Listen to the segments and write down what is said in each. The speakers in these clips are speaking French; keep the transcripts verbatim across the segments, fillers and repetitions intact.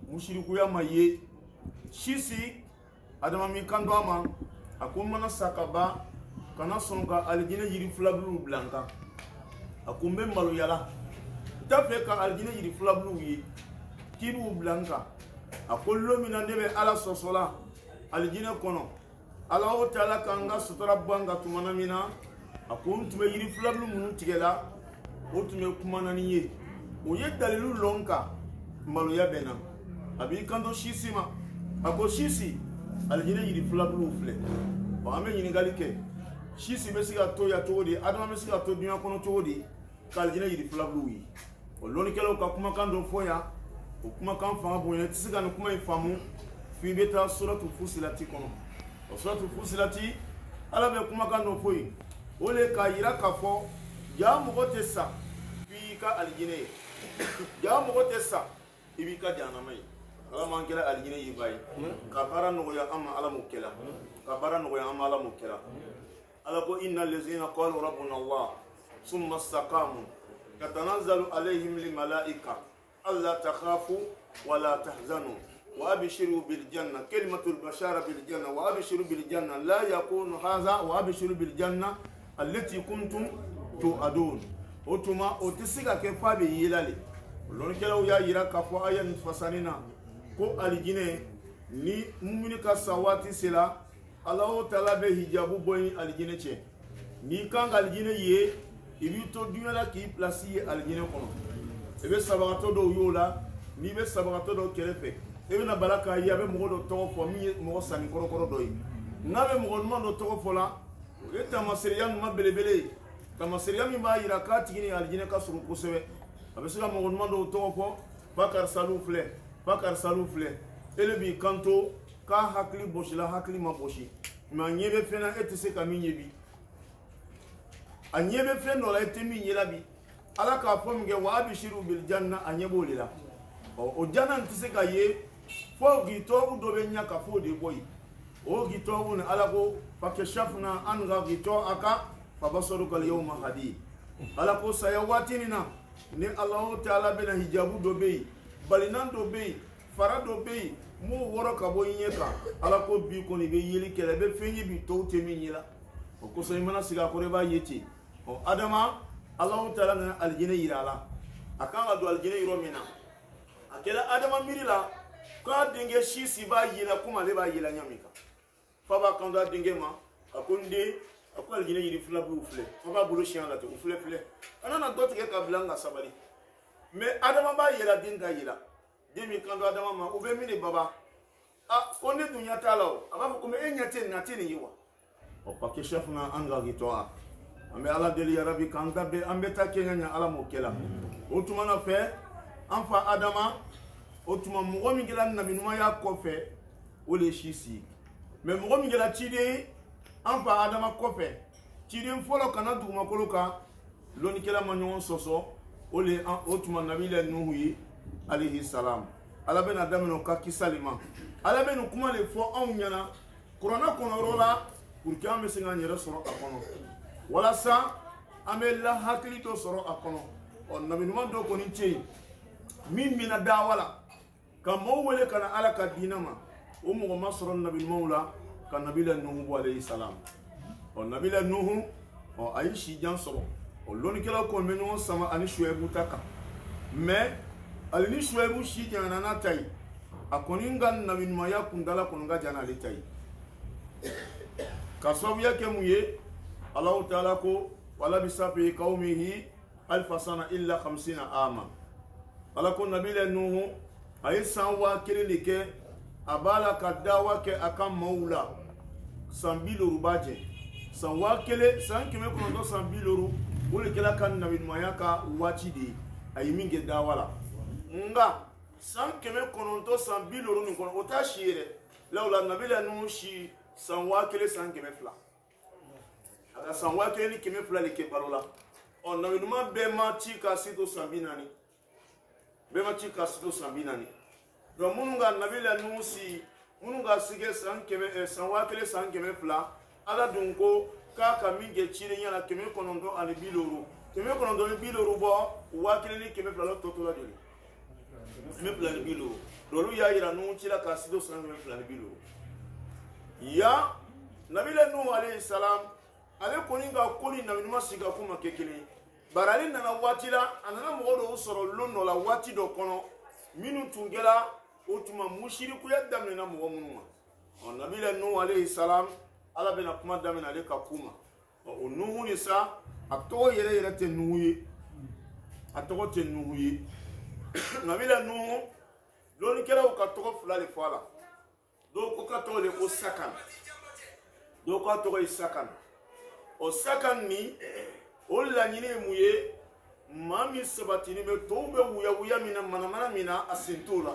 mushirikuya ma ye shisi adama mi kando ama akumana sakaba kana songa aljina yiri flablu blanca akumbe malu yala tafe ka aljina yiri flablu yi kibu blanca akollo mina ndebe ala sosola aljina kono ala o tala kanga sutura banga tumana mina akun tume yiri flablu munu tigela o tume kumana niye o ye dalilu lonka malu ya bena abi kando shisima ako shisi aljina yiri flablu fle o ame yini galike shisi be siga to ya todi adama be siga to dunya kono todi kaljina yiri flablu yi o loni kelo ka kuma kando foya o kuma kan fanga boye tisiga no kuma ifamu fi beta suratu fusilati kono o suratu fusilati ala be kuma kando foyi ole ka yira ka fo ya mugo tessa fi ka aljine ya mugo tessa ibi ka janamai ala man kela aljine yi bayi ka bara no ya amma ala mukela ka bara no ya amma ala mukela ala ko innal ladzina qalu rabbuna allah thumma istaqamu tatanazzalu alayhim lil malaika alla takhafu wa la tahzanu wa abshiru bil janna kalimatul bashara bil janna wa abshiru bil janna la yakunu hadha wa abshiru bil janna allati kuntum tu'adun otuma otisiga ke fabe yilale lon kelaw ya yira ka fo ayan fasanina ko aljine ni mumini ka sawati sila Allah taala be hijabu boy aljine che ni kan aljine ye ibi to dunyala ki place ye aljine kono ebe sabagato do yola ni be sabagato do kelefe ebe na balaka ya be mo do to fo mi mo sani koro koro do yi ngabe mo no do to fo la eta masriyan ma belebele ta masriyan mi ba yira ka tigini aljine ka suru kusebe abe sila mo no do to fo bakar salu fle bakar salu fle elebi kanto ka hakli boshi la hakli ma boshi ma nyebe fena etise ka mi nyebi a nyebe fena la etemi nyela bi ala ka fomge wa abishiru bil janna anyebo lila o janna ntise ka ye fo gito udo be nyaka fo de boy o gito un ala ko fakashafna an ga gito aka fabasaruka al yawma hadi ala ko sayawatinina ni allah taala bena hijabu do be balinan do be farado be mu woro ka bo nyeka ala ko bi ko ni be yeli kele be fenyi bi to temi nyila o ko so imana siga ko reba yeti o adama allah taala na aljina yirala akanga do aljina yiro mina akela adama mirila ka dinge shisi ba yila kuma le ba yila nyamika fa ba kanda dinge ma akunde akwa aljina yiri fula bu fule fa ba bulu shian la to fule fule anana dote ke ka blanga sabali me adama ba yila dinga yila demi kando adama ma ube mini baba a konde dunya talao aba ko me enyate natini yiwa o pake chef na anga gitoa ambe ala deli ya rabbi kanga be ambe ta kenya ala mokela otuma na fe anfa adama otuma mugo mingela na minuma ya kofe ole shisi me mugo mingela chide anfa adama kofe chide mfolo kana duma koloka loni kela manyon soso ole otuma nabile nuhu yi alayhi salam ala bena damino ka kisalima ala bena kuma le fo on nyana corona kono rola pour que ame singa nyere soro akono wala sa ame la hakli to soro akono on nabinu man do ko ni chei min mina dawala kam mo wele kana ala ka dinama o mo masro nabil maula kan nabila nuhu alayhi salam on nabila nuhu o aishi jan soro o loni kala ko menyo sama ani shuebu taka mais alini shuebu shi jana na tai akoninga nabin maya kundala konga jana le tai kasabu yake muye Allah taala ko wala bisafi qaumihi alf sana illa khamsina ama ala ko nabila nuhu ay sanwa kilinike abala kadawa ke akam maula sambilo rubaje sanwa kele san kime ko ndo sambilo ru wole kala kan nabin maya ka wachi de ay minge dawala nga san keme kononto san biloro ni kono ota shire lawla nabila nu shi san wakele san keme fla aka san wakele ni keme fla le ke barola on nabilu ma be ma chika sito sambinani be ma chika sito sambinani do mununga nabila nu si mununga sige san keme san wakele san keme fla ala dunko ka ka minge chire nyala keme kononto ali biloro keme kononto ni biloro bo wakele ni keme fla lo totola dele me fulani bilo dolu ya yira nu cila ka sido sana me fulani bilo ya nabila nu alayhi salam ale koni ga koni na minuma siga kuma kekele barali nana watila anana mogodo usoro lono la wati do kono minu tungela utuma mushiriku ya damne na mogo munuma on nabila nu alayhi salam ala bena kuma damne ale ka kuma o nuhu ni sa ato yere yere te nuhu ato te nuhu nabila nuhu loni kera o ka to fulale fala do ko ka to le ko sakan do ko to ko sakan o sakan ni o la nyine muye mami sabatini me to be wuya wuya mina mana mana mina asentura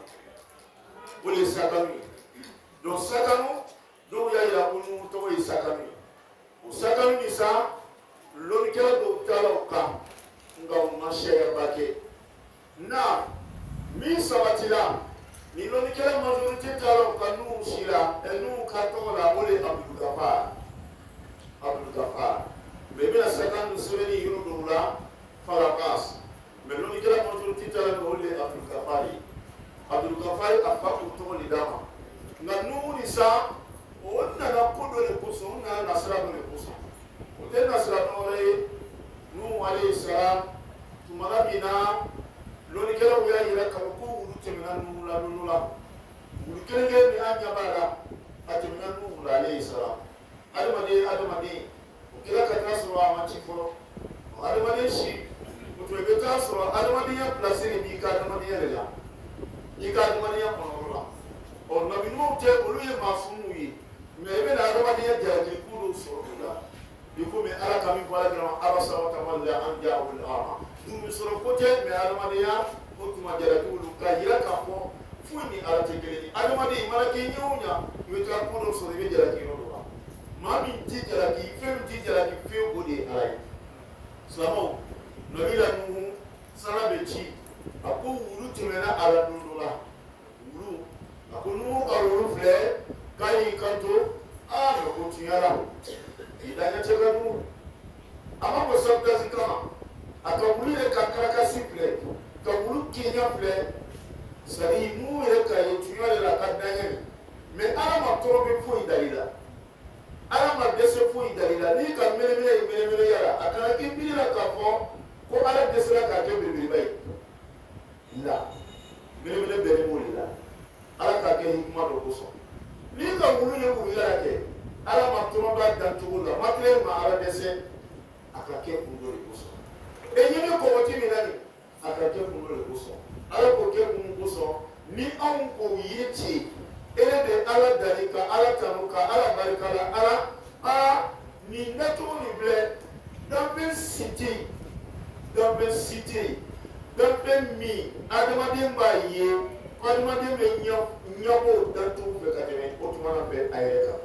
o le sakan do sakanu do ya ya ko nu to ko sakan o sakan ni sa loni kera do talo ka nga ma share bake na mi sabatila ni loni kera majorité talo ka nu shila enu ka to la ole Abdul Ghaffar Abdul Ghaffar bebe la sakan sireni yuru dula farakas mais loni kera majorité talo ko ole Abdul Ghaffar Abdul Ghaffar afa ko to li dama na nu ni sa onna na ko do le poso na nasra do le poso o te nasra do re nu alayhi salam tumara bina loni kera wuya yira ka ko wulu temena nu la nu la wulu kera ni anya bara atemena nu alayhi salam adamade adamade o kera ka tasro amati foro adamade shi o to be tasro adamade ya place ni ka adamade ya la ni ka adamade ya kono la o na binu te olu ye mafumu yi me be na adamade ya jaji kudo so la diko me ala kami bala gra abasa wa tamalla an ja'ul ama dum soro kote me adamade ya o tuma jara dulu ka yira ka ko funi ala tegele adamade mala ke nyunya yota kudo so be jara ki no ba mami ti jara ki fem ti jara ki fe bode alai samo nabila nuhu sala be ci ako wulu temena ala dundula wulu ako nuhu ka wulu fle kai kanto a no ko tiara idanya cheganu ama ko sabta zikama aka wulu le ka karaka simple ka wulu kinya fle sari mu le ka yutuyale la kadanya me ala ma torobe fo idalila ala ma dese fo idalila ni ka mele mele mele mele yara aka ke bilila ka fo ko ala dese la ka ke bibili bay la mele mele bere mo la ala ka ke hikma do ko so ni ka wulu le wulu yara ke ala ma toro ba dan to la matre ma ala dese aka ke kundo le ko so e nyime ko wati mi nani aka ke kundo le ko so ala ko ke kundo ko so ni an ko yiti ele de ala dalika ala tanuka ala barikala ala a ni nato ni ble dambe city dambe city dambe mi adamade mbaye adamade me nyo nyobo dantu be kademe otumana be ayeka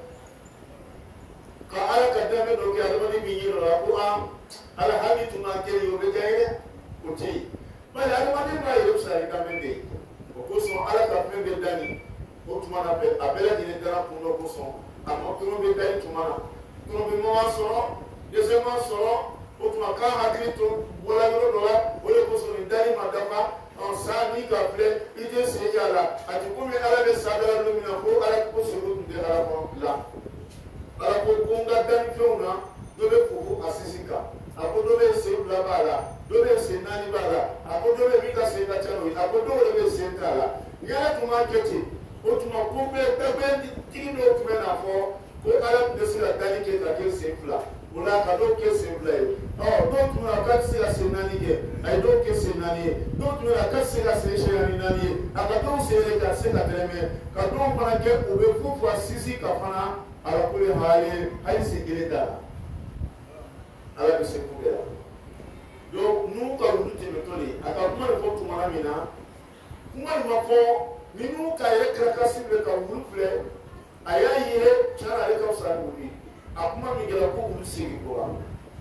ka ala kadame do ke adamade mi yiro la ko am ala hami tuna ke yo be gaire uti bale adamade mbaye usari kamende ko so ala ka be dani otumana be abela dine dara puno ko so amma tuno be dani tumana tuno be mo asoro dese mo asoro otuma ka hakiri to wala yoro dola wala ko so ni dani madama on sa ni ka ple ide se yala ati ko me ala be sadala no mina ko ala ko so ru de ala ko la ala ko kunga dani feuna do be ko asisika ako do be se bla bala do be se nani bala ako do be mika se ta chano ako do be se tala ngala tuma keti otuma kumbe bebe tindo otuma na fo ko ala de sira dani ke ta ke sefla wala ka do ke sefla oh do tuma ka sira se nani ke ay do ke se nani do tuma ka sira se shani nani aka do se le ka se ka treme ka do para ke o be fu fu asisi ka fana ala kule hale ay se gele da ala be se kubela do nu ka lu te metoli aka kuma fo tuma na mina kuma ma fo minu ka yere krakasi be ka wulu fle aya yire chara le ka sa wuli akuma mi gela ko wulu sigi ko wa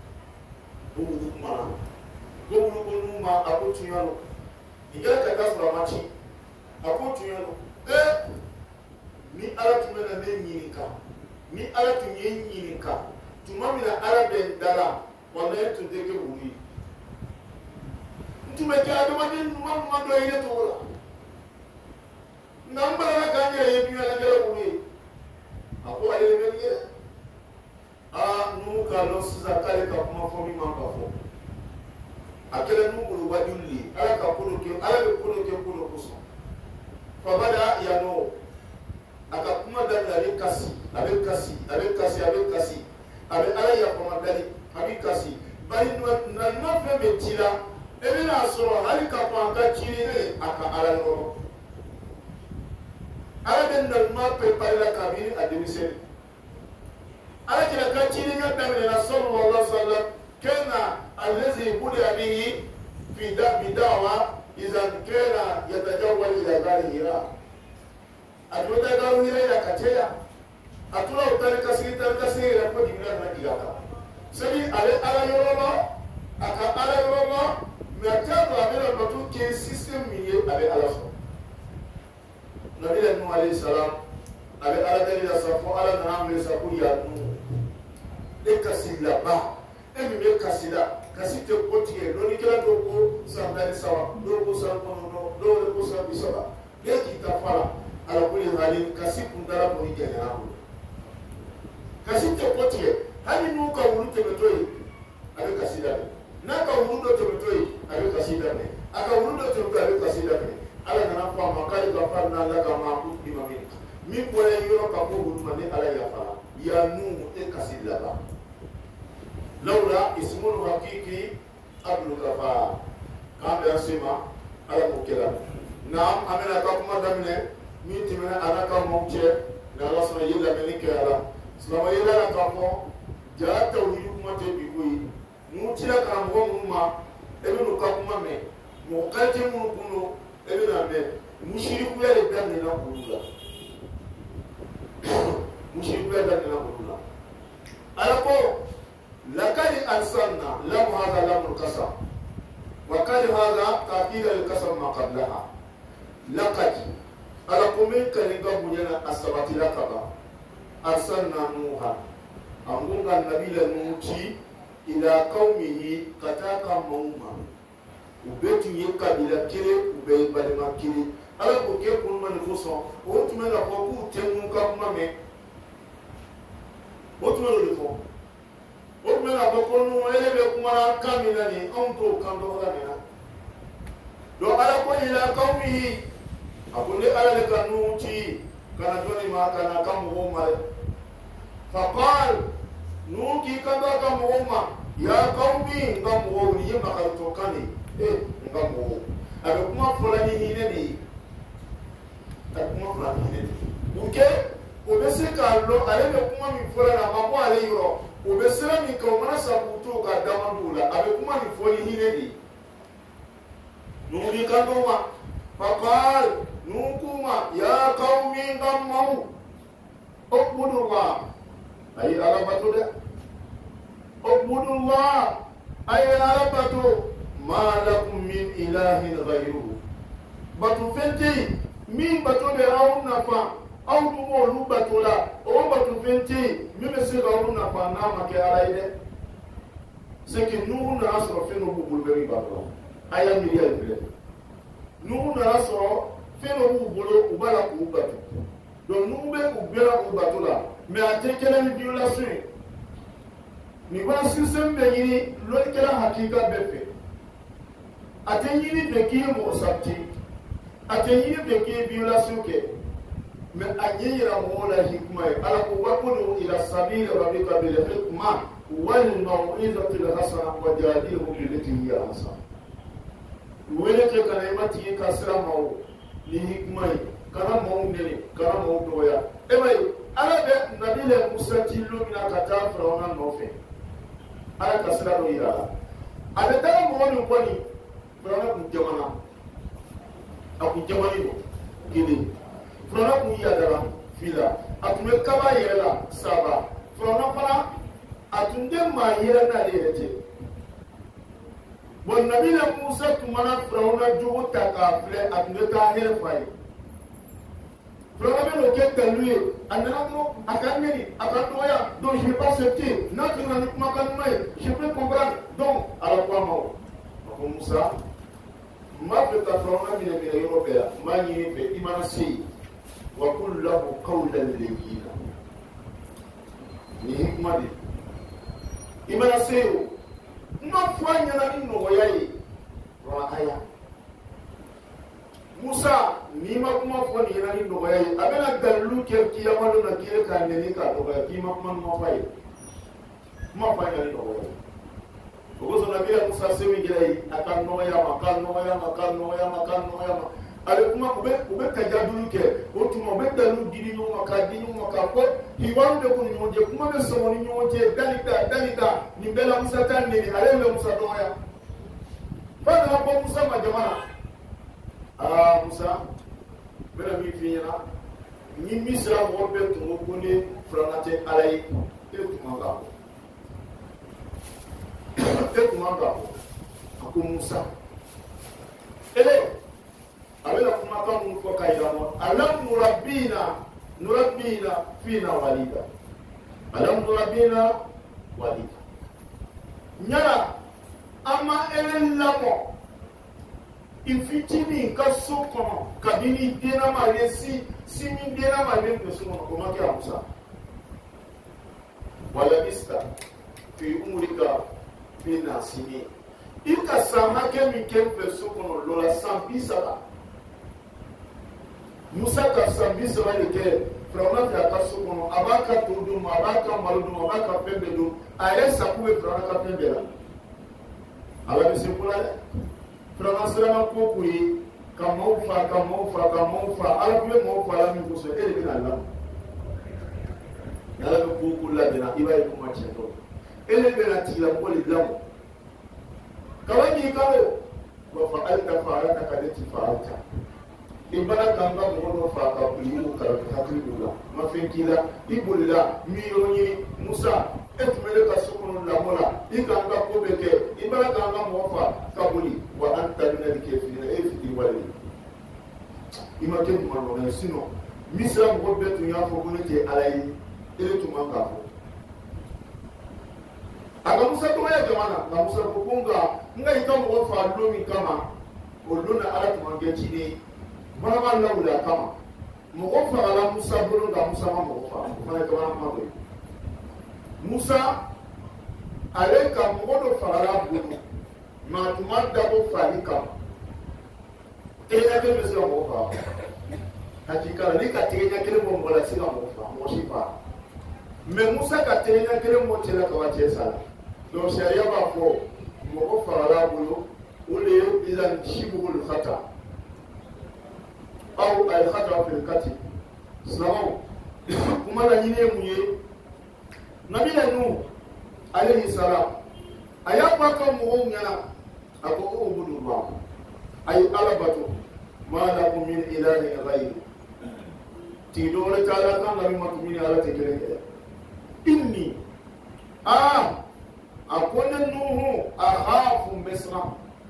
ko wulu ma ko wulu ko nu ma akotu yalo igela ka ka sura machi akotu yalo eh ni ala tumena ne nyini ka ni ala tunye nyini ka tumami na ala be ndala wala tu de ke wuli ntume ka do ma ni ma ma do yire to wala nambara ka ngere yebi ala ngere kuni ako ale le ngere a nu ka lo siza kale ka kuma fo mi man ka fo akele nu bulu wajuli ala ka kulo ke ala be kulo ke kulo kuso fa bada ya no aka kuma da ale kasi abe kasi abe kasi abe kasi abe ala ya kuma dali abe kasi bari na na fe be tila ebe na soro hali ka kwa ka chiri ne aka ala no ala den na ma prepare la kabine a demisel ala kila ka chiri ga da ne sallallahu alaihi wasallam kana allazi budia bihi fi da bidawa idan kana yatajawwal ila gari hira atuta garu hira ya kacheya atula utari kasiri tar kasiri ya ko dinga na digata sabi ale ala yoroba aka ala yoroba mertaba abela batu ke system miye abe ala so nabi nu alayhi salam abe ala dalila safo ala na amre safu ya nu de kasila ba emi be kasila kasite kotiye doni kala do ko sandani sawa do ko san kono do do ko san bisaba de kita fala ala kuli halin kasipun dara ko ni jana kasite kotiye hani nu ka wulu tebetoyi abe kasida na ka wulu do tebetoyi abe kasida ne aka wulu do tebetoyi abe kasida ne ala nana fa makali ka fa na la ka ma ku di mami mi ko le yoro ka ko wulu mane ala ya fa ya nu e kasida ba laula ismul haqiqi abdul ghaffar kan da sima ala ko kela naam amena ka kuma damne mi timena ana ka mo che na Allah subhanahu wa ta'ala ke ala salama yela na ka mo ja tawhid kuma te bi koyi mu tira ka mo mu ma e bi no ka kuma me mo ka te mu kuno e bi na me mushriku ya le dan na kulula mushriku ya dan na kulula ala ko لقد أرسلنا لم هذا لم القسم وقد هذا تأكيد القسم ما قبلها لقد ألقوا منك لنقم بجنا السبت لقبا أرسلنا نوحا أمون النبي لنوتي إلى قومه كتاكا موما وبيتو يكابيلا كيري وبيت بالما كيري ألقوا كيف كل من فصل وأنتم لقوا تنموكا مامي وأنتم لقوا o tun bɛna fɔ ko nu ele bɛ kuma kan min na nin anw t'o kan dɔgɔda min na donc ala ko ila qawmihi a ko ne ala de ka nu ci kana jɔnni ma kana ka mɔgɔw ma dɛ fa qal nu k'i kan b'a ka mɔgɔw ma ya qawmi n ka mɔgɔw nin ye makarito kan de ye eh n ka mɔgɔw a bɛ kuma fɔla ni hinɛ de ye a bɛ kuma fɔla ni hinɛ de ye pour que o bɛ se k'a lɔ ale bɛ kuma min fɔla la a ma bɔ ale yɔrɔ o bɛ sira min kan o mana sabutu ka damandu la a bɛ kuma nin fɔ ni hinɛ de ye nuhu b'i kan dɔw ma faqal nuhu k'u ma ya qawmi n ka maaw ubudullah a ye ala bato dɛ ubudullah a ye ala bato ma lakum min ilahin ghayruhu bato fɛn tɛ yen min bato bɛ aw nafa aw tun b'olu bato la o bato fɛn tɛ yen min bɛ se ka olu nafa n'a ma kɛ ala ye dɛ c'est que nuhu nana sɔrɔ fɛn dɔ b'u bolo bɛɛ b'i bato la a y'a miiriya ye filɛ nuhu nana sɔrɔ fɛn dɔ b'u bolo u b'a la k'u bato donc nuhu bɛ u bɛɛ la k'u bato la mais a tɛ kɛlɛ ni violation ye nin fana système bɛ ɲini lɔlikɛla hakilika bɛɛ fɛ a tɛ ɲini fɛ k'i ye mɔgɔ sabati a tɛ ɲini fɛ k'i ye violation kɛ mais a ɲɛ yira mɔgɔw la hikima ye ala ko wakudu ila sabili rabbika bil hikma wal maw'izati al hasana wajadilhum billati hiya ahsan wele ke kana ima tigi ka sira ma o ni hikima ye kana mɔgɔw nɛni kana mɔgɔw dɔgɔya e ma ye ala bɛ nabila musa ci lo min na ka taa firawuna nɔfɛ ala ka sira dɔ yira la a bɛ taa mɔgɔ min kɔni firawuna kun jamana a kun jamani don kelen firawuna kun yadara fila a tun bɛ kaba yɛrɛ la saba firawuna fana a tun tɛ maa yɛrɛ n'ale yɛrɛ cɛ bon nabila musa tun mana firawuna jogo ta k'a filɛ a tun bɛ taa hɛrɛ fa ye firawuna bɛ n'o kɛ dalu ye a nana dɔrɔn a ka ɲɛni a ka dɔgɔya donc je vais pas accepter n'a tun nana ni kumakan ɲuman ye je peux comprendre donc ala ko a ma o a ko musa n b'a fɛ ka firawuna minɛ minɛ yɔrɔ bɛɛ la n b'a ɲini fɛ i mana se yen وقل له قولا لينا ni hikma de imana seyo ma fanya na nino yayi wa aya Musa ni ma kuma fani na nino yayi abena dallu ke kiyama na kire ka ne ni ka to ga kima kuma ma fayi ma fanya ni no yayi ko so na bila Musa sewi girai akan no ya makan no ya makan no ya makan no ya ale kuma ube ube kajadulu ke o tuma ube dalu diri no makadi no makako hiwaru de ko nyoje kuma be so ni nyoje dalida dalida ni bela Musa tan ni ale le Musa doya bana ko Musa ma jamana ah Musa bela mi fiina ni misra mo be to ko ni franate alai e tuma ga e tuma ga ko Musa ele abela kuma kan mun ko kayda mo alam nurabbina nurabbina fina walida alam nurabbina walida nyara ama elen lamo ifitini kasoko kabini dena malesi simi dena malesi so ko make Musa wala bista fi umrika fina sini ika sama ke mi kempe so ko lola sambisa Musa ka sambisa wale ke frona ya kasukono abaka tudu abaka maludu abaka pembedu ayesa kuwe frona ka pembela ala bisikula frona sema kokui kama ufa kama ufa kama ufa ala kuwe mo ufa la mi kuso ele bina la ala ko kula dina ibai kuma cheto ele bina tila ko le lamu kawani kawo wa fa'alta fa'alta kadati fa'alta ibara kanga mono fa ka kulimu ka hakilula mafinkila ibulila miyoni Musa etmele ka sukunu la mola ikanga ko beke ibara kanga mofa kabuli wa anta min al-kafirina efiti wali imake mano na sino misra mo betu ya fo kunu te alai ele tumanga fo aga Musa to ya jamana na Musa ko kunga ngai kama fa lomi kama oluna ala tumange chini Mama na ula kama moko fara Musa bolo nga Musa ma moko fara fara kama ma do Musa ale ka moko do fara bolo ma tuma dabo fali kama tenya ke mesi moko fara hakika ni ka tenya kele mo mbola sina moko fara mo shifa me Musa ka tenya kele mo tela ka wache sala do sharia ba ko moko fara bolo ule izan shibul khata au ay khata fil kati salamu kuma na yine muye nabi na nu alayhi salam ayapa ka mu ngana ako ubudu ba ay alabatu ma la min ilahi ghayr ti do la taala kan nabi ma min ala te kire inni ah akona nuhu akhafu misra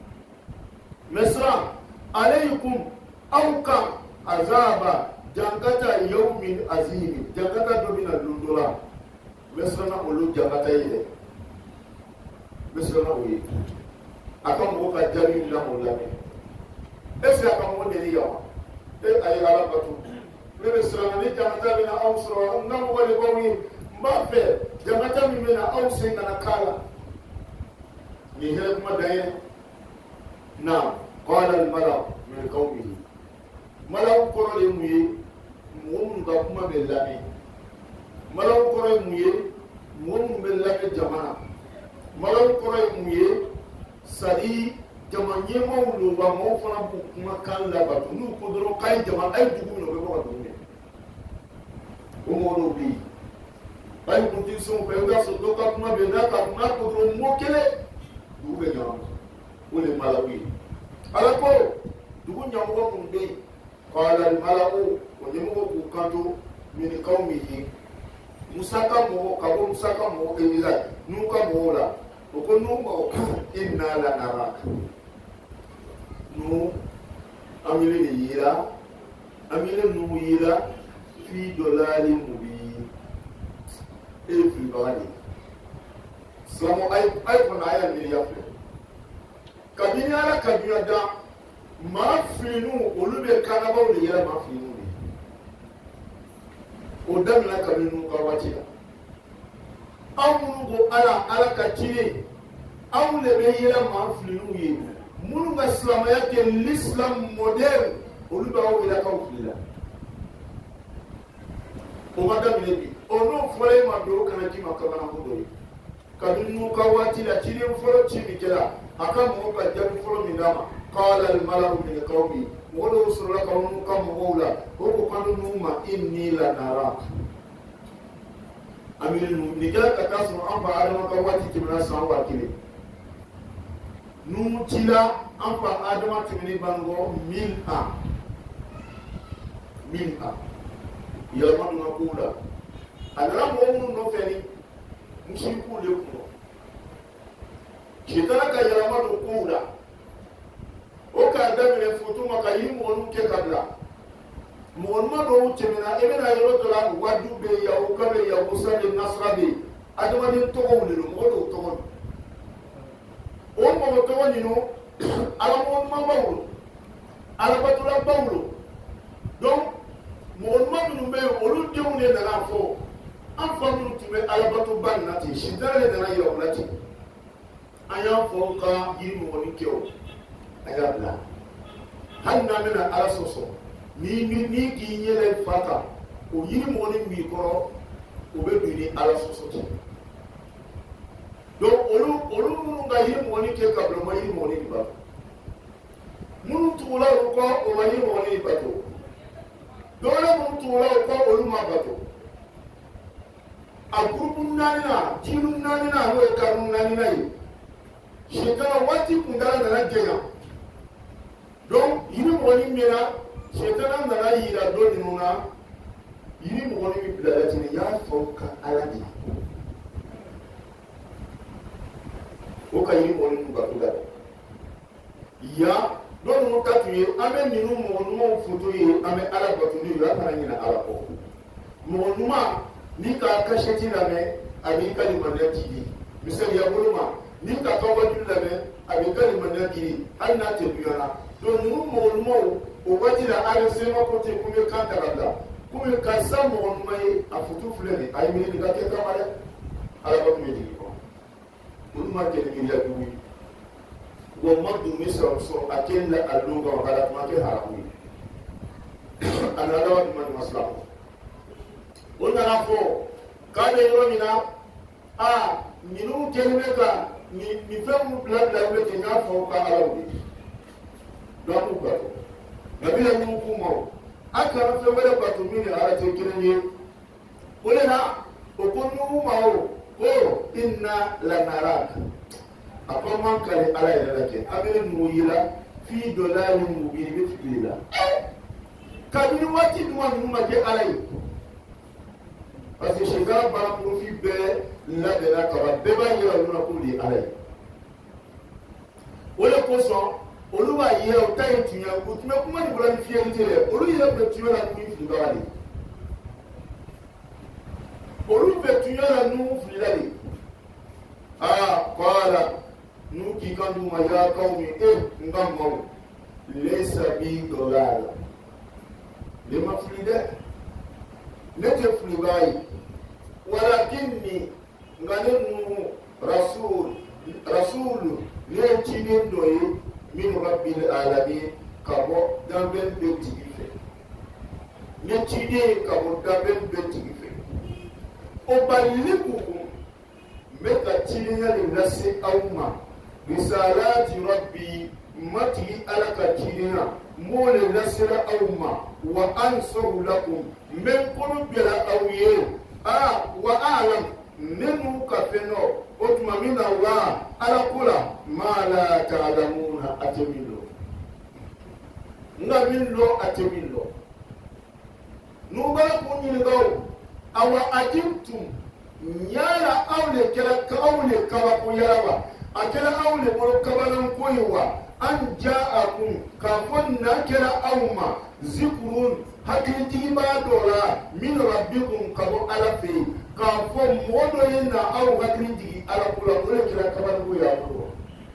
misra alaykum auka azaba jangata yawmin azim jangata domina lundura mesrana olu jangata ile mesrana oyi akam ko ka jari la mo la ese akam mo deli yawa e ay ala batu me mesrana ni jangata bina awsra ngam wali bawi mbafe jangata mi mena awse ngana kala ni hele kuma daye na qala al mala min qawmihi malaw koro le muye mum ga kuma be lami malaw koro muye mum be lami jamana malaw koro muye sadi jamanye mawlu wa mo fana bu kuma kan la ba nu ko doro kay jama ay dugu no be ko do ne o mo no bi ay ko ti so be da so do ka kuma be na ka kuma ko doro mo kele du be jama o le malawi ala ko dugu nyamu ko mun be قال الملأ وجمعوا كانوا من قومه Musa ka mo ka Musa ka mo ila nu ka mo la ko nu mo inna la naraka nu amile yira amile nu yira fi dolali mubi e fi bali samo ay ay ko na ya mi ya fe kabini ala kabini da ma finu olube kanaba o yera ma finu o damina kabini nu ka waati la aw minnu ko ala ala ka ciden aw le bɛ yɛlɛ maa filiniw ye minnu ka silamɛya kɛ l'islam moderne olu b'aw wele k'aw fili la o ma daminɛ bi o n'o fɔra e ma bi o kana k'i ma kabanako dɔ ye kabini nu ka waati la ciden fɔlɔ ci min kɛra a ka mɔgɔw ka jaabi fɔlɔ min d'a ma qala al mala'u min qawmi mɔgɔ dɔw sɔrɔla ka n'u ka mɔgɔw la o ko k'an n'u ma inni la naraka aminu ni kɛra ka taa sɔrɔ an fa adama ka waati tɛmɛna san wa kelen nu cila an fa adama tɛmɛni bangɔ mil an mil an yɛlɛma donna kow la a nana mɔgɔ minnu nɔfɛ ni musirikuw de kun don sitana ka yɛlɛma don kow la o k'a daminɛ fotoma ka yiri mɔgɔninw kɛ ka bila mɔgɔnuma dɔw tɛmɛna i bɛna yɔrɔ dɔ la wadu bɛ yen yahuka bɛ yen yahusa bɛ yen nasara bɛ yen adamaden tɔgɔw de don mɔgɔ dɔw tɔgɔ don o mɔgɔ tɔgɔ ninnu alamɔgɔnumabaw don alabatolabaw don donc mɔgɔnuma minnu bɛ yen olu denw de nana fɔ an fa minnu tun bɛ alabatoba nin na ten sitana de nana yira u la ten an y'a fɔ ka yiri mɔgɔnin kɛ o a y'a bila hali n'an bɛna ala sɔsɔ ni ni ni k'i yɛlɛ fa kan o yiri mɔgɔnin b'i kɔrɔ o bɛ don ni ala sɔsɔ cɛ donc olu olu minnu ka yiri mɔgɔnin kɛ ka bila o ma yiri mɔgɔnin de bato minnu tugula o kɔ o ma yiri mɔgɔnin de bato dɔwɛrɛ minnu tugula o kɔ olu ma bato a gurupu naani na jiru naani na n'o ye kanu naani na ye sitana waati kuntala nana jɛnya donc yiri mɔgɔnin min na sitana nana yira dɔ ninnu na yiri mɔgɔnin min bila la ten y'a fɔ ka ala de o ka yiri mɔgɔnin ninnu bato la ya dɔ ninnu ta tun ye an bɛ ninnu mɔgɔ ɲumanw foto ye an bɛ ala bato n'u ye an kana ɲinɛ ala kɔ mɔgɔ ɲuman n'i ka kasɛti lamɛn a b'i ka limaniya di misaliya bolo ma n'i ka kawaju lamɛn a b'i ka limaniya di hali n'a tɛ biyɔnna donc ninnu mɔgɔ ɲumanw o waati la a bɛ sema ko ten ko n bɛ kan ta ka bila komi ka sa mɔgɔ ɲuman ye a foto filɛ nin a ye miiri nin ka kɛ kama dɛ ala ba tun bɛ jigin kɔnɔ olu ma kɛ ni miiriya jugu ye wa ma dun bɛ sɔrɔ sɔrɔ a kɛ la a don kan ka da kuma kɛ haramu ye a nana dama tuma ni ma silamɛ o nana fɔ k'a bɛ yɔrɔ min na a ninnu kɛlen bɛ ka nin nin fɛn minnu bila bila u bɛ ten n y'a fɔ ka ala wuli donc k'u bato nabi la ɲugu k'u ma o a kana fɛn wɛrɛ bato min ni ala tɛ kelen ye o de la o ko ɲugu ma o ko inna lanara a ko man kari ala yɛrɛ la kɛ a bɛ nugu yi la f'i dɔ la ni nugu yi i bɛ fili la kabini waati duma ninnu ma kɛ ala ye parce que sɛgɛrɛ baara porofin bɛɛ labɛnna kaba bɛɛ b'a yɛrɛ olu la k'olu ye ala ye o de kosɔn olu b'a ye o ta ye tiɲɛ o tun bɛ kuma nin bɔra ni fiyɛli tɛ dɛ olu yɛrɛ bɛ tiɲɛ la n'u filibaga de olu bɛ tiɲɛ la n'u filila de aa kɔɔla n'u k'i kan d'u ma yaa kaw min e n ka maaw lesa bi dɔ la la ne ma fili dɛ ne tɛ filibaga ye walakinni nka ne nuhu rasul rasulu ne ye ciden dɔ ye min rabbil alamin ka bɔ danbɛn bɛɛ tigi fɛ ne ciden ye ka bɔ danbɛn bɛɛ tigi fɛ o balikukum n bɛ ka cidenya de lase aw ma risalati rabbi matigi ala ka cidenya m'o le lasera aw ma wa ansahu lakum n bɛ n kɔnɔ bɛra aw ye a wa alam ne n'u ka fɛn dɔ o tuma min na wa ala ko la ma la ta'lamuna a tɛ min dɔn nka min dɔn a tɛ min dɔn n'u b'a kun ɲininka o awa ajibtum yala aw le kɛra aw le kabako yala wa a kɛra aw le bolo kabalanko ye wa an ja'akum k'a fɔ na kɛra aw ma zikurun hakilitigi b'a dɔ la min rabbikum ka bɔ ala fɛ yen k'a fɔ mɔgɔ dɔ ye na aw hakili jigi ala ko la o de kɛra kabalanko ye aw bolo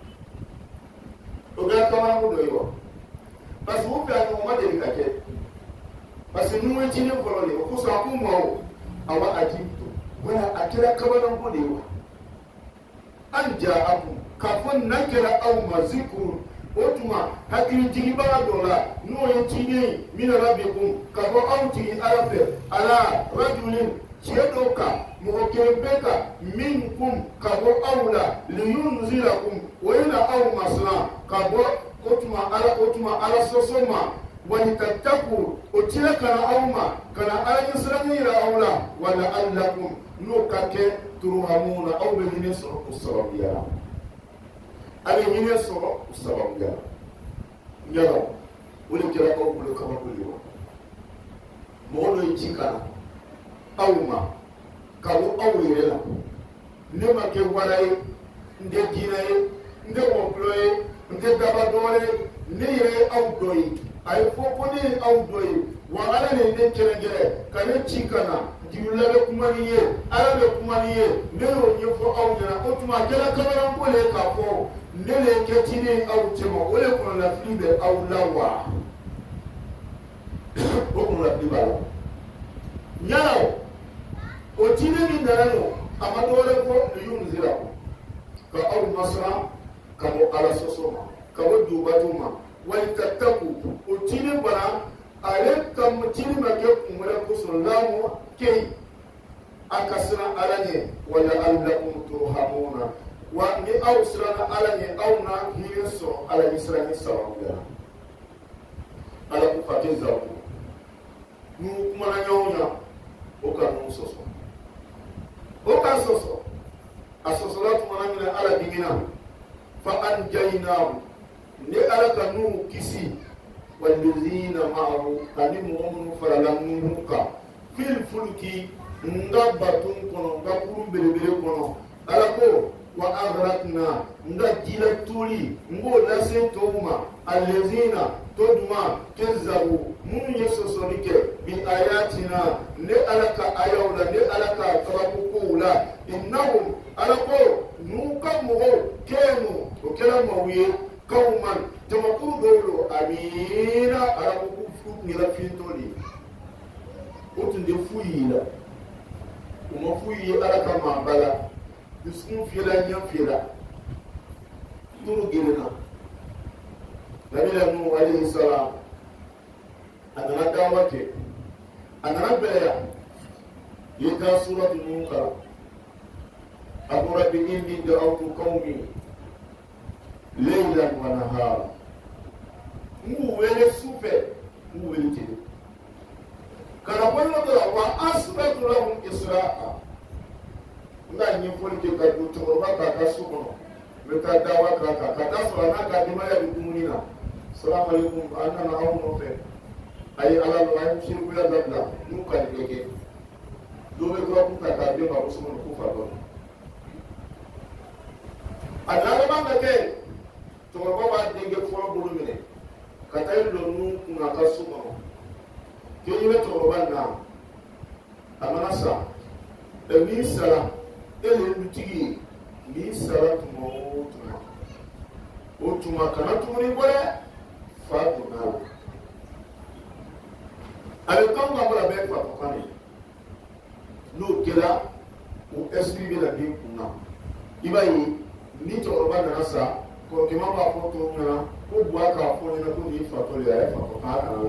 o kɛra kabalanko dɔ ye wa parce que u fɛ a ɲɔgɔn ma deli ka kɛ parce que n'u ye ciden fɔlɔ de o kosɔn a k'u ma o awa ajibtu wala akira kabaran godewa an ja'akum kafin nakira aw mazikrun otuma hakili tigi baga dola no yentini min rabbikum kafo aw tigi arafe ala rajulin chedoka muokembeka minkum kabo awla liyunzirakum wa ina aw masla kabo otuma ala otuma ala sosoma walitattaku otila kana awma kana ala yusranira awla wala allakum no kake turhamuna aw be hine so usababiya ale hine so usababiya ngara wala kira ko bulo kama bulo mo no chikana awma kawo awere la ne ma ke waraye nde dinaye nde woploye nde dabadore ne yere awdoyi ay fofo ne awdoyi wa ala ne nde kerengere kane chikana jiwla be kumaniye ala be kumaniye ne yo nyefo awdana otuma kala kamara mbole ka fo ndele ketine awtema ole ko la flibe awlawa boko la fliba nyao otine ni narano amadole ko yunzira ka aw masra ka mo ala sosoma ka wadu batuma wal tattaku otine bara ale kam tini make kumara ko sallamu ke akasra alanye wala allakum turhamuna wa ni aw srana alanye aw na hiso ala israni sawanga ala ku fatiza ko nu kumara nyonya o ka no soso oka soso asosolatu manamina ala dimina fa anjaynahu ne ala kanu kisi walladhina ma'ahu kanimu umnu faralamuka fil fulki ngabatun kono ngakuru belebele kono ala ko wa aghraqna ngajila tuli ngo lase toma alladhina toduma kezabu mun yesosolike bi ayatina ne alaka ayawla ne alaka tabakula innahum alako nuka mugo kenu okela mawiye kauman tamakuru dolo amina alako kufu ni la fintoli otunde fuyila uma fuyi alaka mambala yusun fila nya fila turu gelena nabila nu alayhi salam adana dawake adana baya yita suratul munkar abu rabbi inni da'awtu qaumi laylan wa nahara mu wele sufe mu wele tede kana bonno do wa asbatu lahum isra'a nga nyi folike ka do to ba ka ka sukono meta dawa ka ka ka ta so na ka di maya bi kumunina assalamu alaikum anna na hawo no fe ay ala lo ay shiru bila dabla nu ka di keke do be ko ku ka ka be ba so no ku fa do adala ba ka ke to ba ba de ge fo bulu mine ka tay lo nu ku na ka sukono ke yi to ba na amana sa e mi sala ele lutigi ni sara tuma o tuma o tuma kana tumuni bore fa tuma ale kan ka bora be fa tokani no kila o escribe la bien kuna ibayi ni to roba na sa ko ke mama ko to na ko bua ka fo ni na ko ni fa to le ya fa to ka ala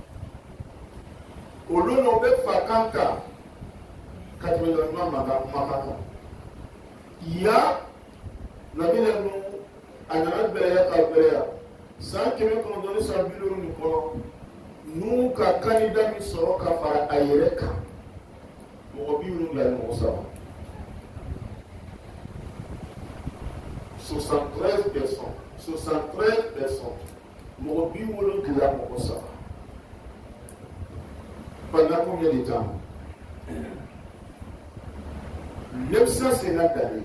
o lo no be fa kanta katwe lo mama ka mama ya nabila nu anana bere ka bere san keme kono doni sa biloro ni kono nu ka kanida mi soro ka fara ayereka mo bi unu la mo sa soixante-treize personnes soixante-treize personnes mo bi unu la mo sa pendant combien de temps neuf cent cinquante années.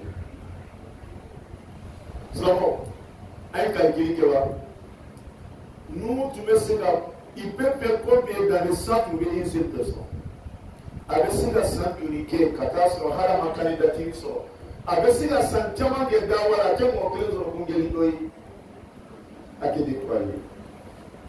Nous un calcul qui va. Nous, tu me sais là, il peut faire combien dans le centre où il y a une seule personne. Avec si la sécurité, catastrophe, harama candidature, avec si la santé, man de dawa, la tête mon clé sur le congéli doi, à qui déployer.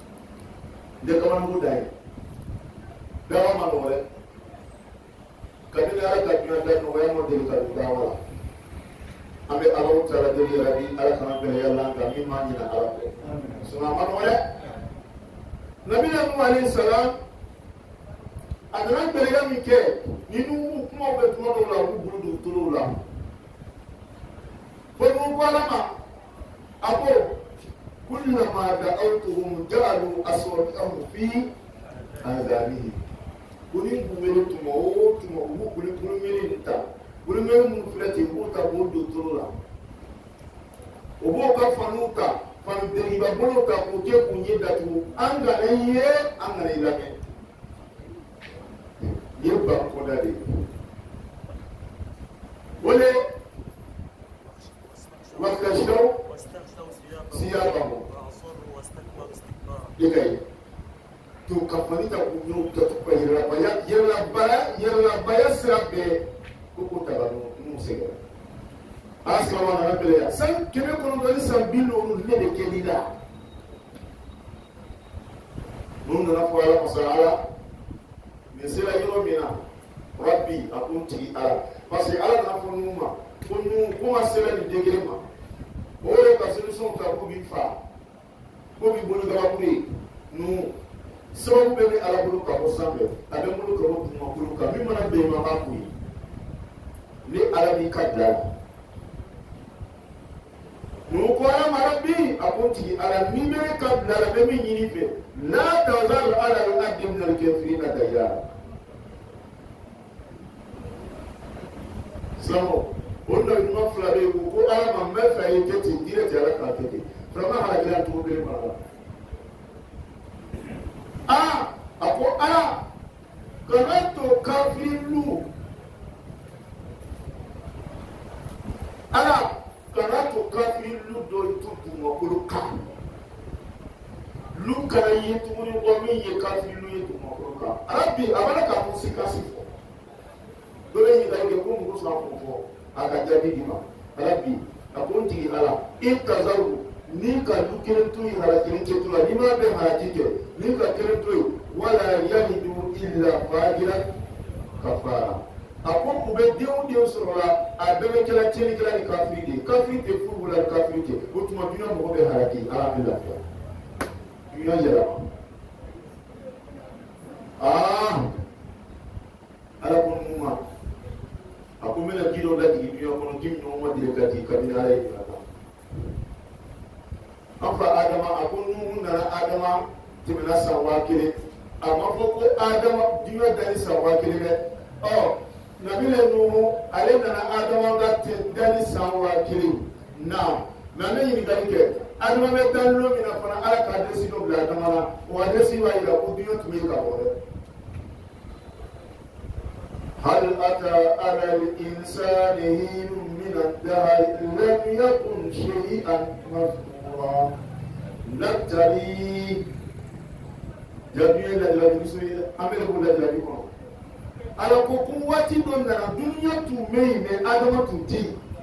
De comment vous d'ailleurs. Dawa manore. ni ala ka dunya da no ya mo de ka da wala ambe ala taala de rabbi ala kana be yalla ka mi ma ni na ala suna man wala nabi nu alayhi salam adana be ga mi ke ni nu kuma be tuma do la bu bulu do tulu la ko nu wala ma apo kullama da'awtuhum ja'alu aswatahum fi azabihim kuni ngumele tuma o tuma o kuni kuni mele nta kuni mele mun filati o ta bo do toro la o bo ka fanuta fan de ba bolo ta ko ke kunye datu anga na ye anga na ilame ye ba ko da de wole wakashaw siyabahu yekai to kafani ta kunyo ta tupa yera baya yera baya yera baya sirabe ko ta ba no musega aska wana rabele ya san kebe kono do san bilo no le de kelida nun na fa ala masala mesela yoro mina rabbi akunti ala parce que ala na fo numa kunu kuma sela ni degere ma o ka solution ta ko bi fa ko bi bolu ga kuri nu sababu bɛ ni ala bolo ka bɔ sanfɛ a bɛ bolo ka bɔ dugumakolo kan min mana bɛn ma b'a kun ye ni ala b'i ka bila la n'o ko ala mara bi a ko tigi ala ni bɛ ka bila la bɛ min ɲini fɛ n'a tazar ala la a den na kɛ fili na da ya silamɛ o na ɲuman fila bɛ yen ko ala ma n bɛ fɛ ye kɛ ten direct ala k'a kɛ ten vraiment halakira cogo bɛ mara la. Ah, ako ala kanato kafiru ala kanato kafiru do tutu makulu ka lu kana yetu ni wami ye kafiru yetu makulu ka arabi abana ka musika sifo dole yi da ke ko mu sa ko aka jadi dima arabi akunti ala intazaru ni ka dukirin tuyi harakirin ke tula ni ma bai harakike ni ka kirin tuyi wala yalidu illa fajiran kafara ako ku be dewu dewu sorola a bebe kela tieni kela ni kafiri de kafiri te fu wala kafiri te o tuma duna mo be haraki ala bi lafiya duna yara ah ala ko muma ako mena gido la di duna ko jim no mo dire kati kabina ala yi afa adama akun nuhu nana adama tɛmɛna san waa kelen a ma fɔ ko adama diɲɛ dali san waa kelen dɛ ɔ nabile nuhu ale nana adama ka dali san waa kelen na mɛ an bɛ ɲininkali kɛ adama bɛ dali lo min na fana ala ka adresi dɔ bila adama la o adresi b'a yira ko diɲɛ tun bɛ ka bɔ dɛ هل أتى على الإنسان حين من الدهر لم يكن شيئا مذكورا نبتلي جميع الذين يسوي أمر ولا الذين على قوة دون الدنيا تمين آدم تنتي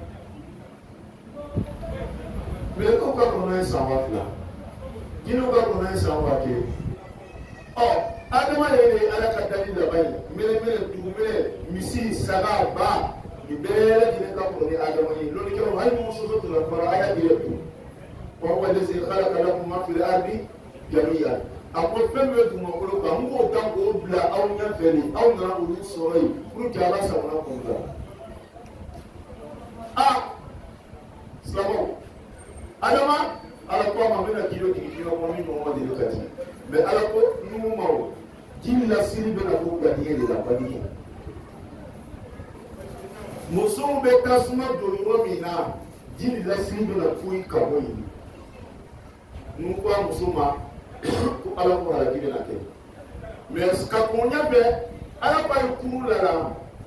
ملكو كابونا سامفلا كيلو كابونا سامفاكي أو آدم يلي على كتالي دبي مل مل تقومي مسي سبعة با يبلغ جل كابوني آدم يلي لو نكلم هاي موسوسة تلقى آية ديرتو وهو الذي خلق لكم ما في الأرض جميعا أقول فم يدوم أقول كم هو كم هو بلا أو نفني أو نقول سوري كل كلام سمعنا كذا آه سلامو أنا ما على قوة ما بين كيلو كيلو ومن نوما دلوكتي بألا قوة نوما جيل لا سيري بنا فوق بديه لا بديه مسوم بكاسما دولو مينا جيل لا سيري بنا فوق كابوي nukwa musoma ko ala ko ala gibe na ke mais ka konya be ala pa ikuru la la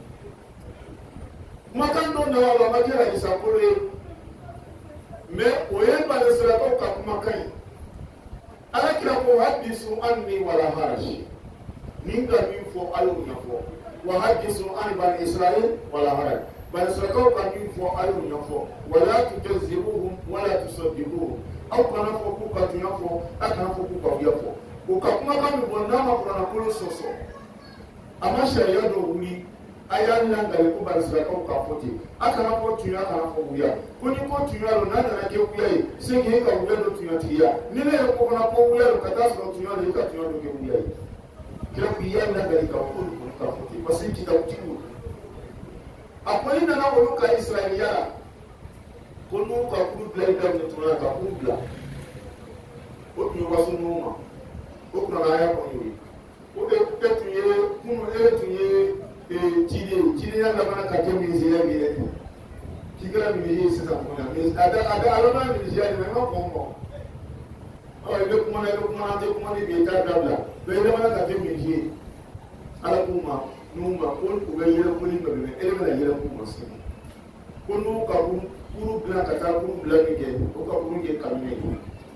makan do na wala makera isakore mais oye ba de sala ko ka kuma kai ala kira ko hadisu anni wala haraj ninga min fo alu nya fo wa hadisu an bani israil wala haraj bal sala ko ka min fo alu nya fo wala tukazibuhum wala tusaddiquhum aw kana fɔ k'u ka dunya fɔ a kana fɔ k'u ka wuya fɔ o ka kumakan min fɔ n'a ma kuranna kolo sɔsɔ a ma sariya dɔ wuli aya nangale ko barisira ko ka foti akana ko tuya kana ko wuya ko ni ko tuya ro nana na ke wuya yi sege ka wuya do tuya tiya ni ne ko na ko wuya ro kata so tuya ro ka tuya do ke wuya yi kila ku ya nangale ka ko ko ka foti pasi kita utimu akwai nana ko ka israeliya ko no ka ku bla da ni tuya ka ku bla ko tuya wasu noma ko kuna na ya ko yi ko de tetuye kuno e tuye Chile, Chile yang mana kajian Malaysia ni, tiga Malaysia sesama mana. Ada ada alam Malaysia ni memang kompo. Oh, itu kumana itu kumana itu kumana ni beda beda. Beda mana kajian Malaysia. Alam kuma, numa, pun ugai yelah pun ini bagaimana. Ele mana yelah kuma sih. Pun nu kabun, puru belah kata pun belah ni je. Oka puru je kami ni.